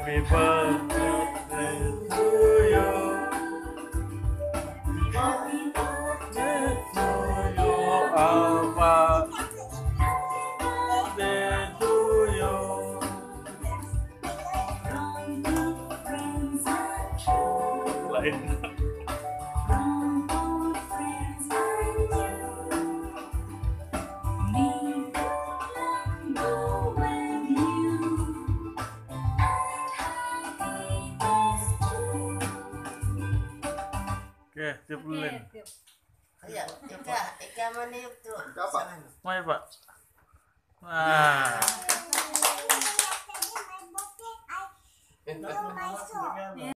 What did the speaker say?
Happy birthday to you. Happy birthday to you, Alpha. Birthday to you. Lain. Oke, tiup dulu. Ayo, Ika meniup tuh. Mari Pak. Nah.